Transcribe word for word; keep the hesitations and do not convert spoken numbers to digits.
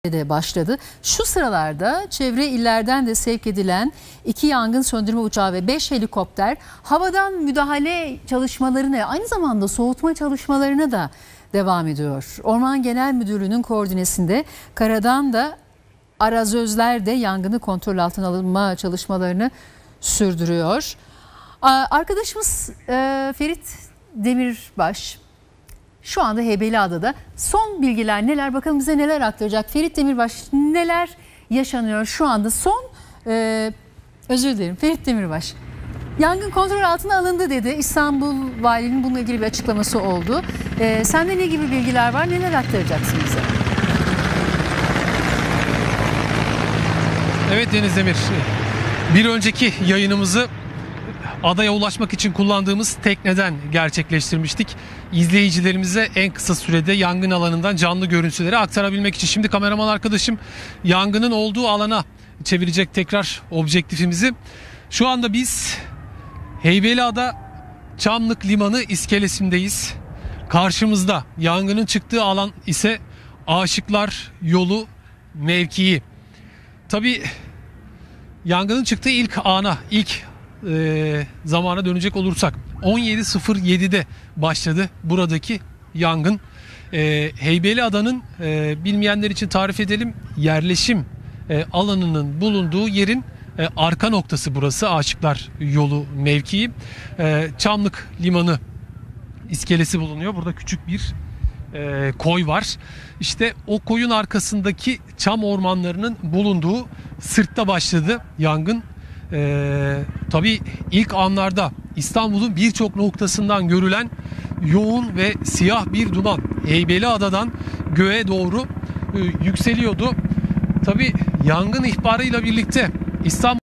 de başladı. Şu sıralarda çevre illerden de sevk edilen iki yangın söndürme uçağı ve beş helikopter havadan müdahale çalışmalarına, aynı zamanda soğutma çalışmalarına da devam ediyor. Orman Genel Müdürlüğü'nün koordinesinde karadan da arazözler de yangını kontrol altına alınma çalışmalarını sürdürüyor. Arkadaşımız Ferit Demirbaş şu anda Heybeliada'da. Son bilgiler neler, bakalım bize neler aktaracak. Ferit Demirbaş, neler yaşanıyor şu anda? Son e, özür dilerim Ferit Demirbaş. Yangın kontrol altına alındı dedi. İstanbul Valiliğinin bununla ilgili bir açıklaması oldu. E, sende ne gibi bilgiler var? Neler aktaracaksın bize? Evet Deniz Demir. Bir önceki yayınımızı adaya ulaşmak için kullandığımız tekneden gerçekleştirmiştik. İzleyicilerimize en kısa sürede yangın alanından canlı görüntüleri aktarabilmek için. Şimdi kameraman arkadaşım yangının olduğu alana çevirecek tekrar objektifimizi. Şu anda biz Heybeliada Çamlık Limanı iskelesindeyiz. Karşımızda yangının çıktığı alan ise Aşıklar Yolu mevkii. Tabii yangının çıktığı ilk ana, ilk e, zamana dönecek olursak on yedi sıfır yedi'de başladı buradaki yangın. E, Heybeliada'nın e, bilmeyenler için tarif edelim, yerleşim e, alanının bulunduğu yerin e, arka noktası burası, Aşıklar Yolu mevkii. E, Çamlık Limanı iskelesi bulunuyor. Burada küçük bir e, koy var. İşte o koyun arkasındaki çam ormanlarının bulunduğu sırtta başladı yangın. Ee, tabii ilk anlarda İstanbul'un birçok noktasından görülen yoğun ve siyah bir duman Heybeliada'dan göğe doğru e, yükseliyordu. Tabii yangın ihbarıyla birlikte İstanbul